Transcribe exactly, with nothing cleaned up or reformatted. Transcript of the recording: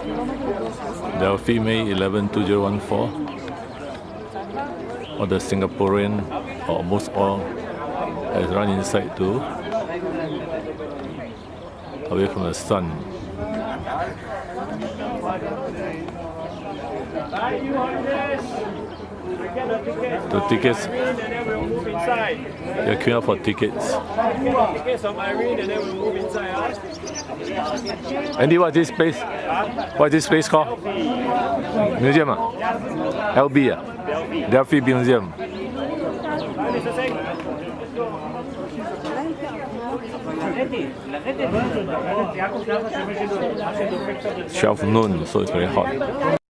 Delphi May eleven two zero one four. All the Singaporean, or almost all, has run inside too, away from the sun. The tickets, they're queuing up for tickets. Andy, what's this place? What's this place called? Museum? Ah? L B? Ah? Delphi Museum. twelve noon, so it's very hot.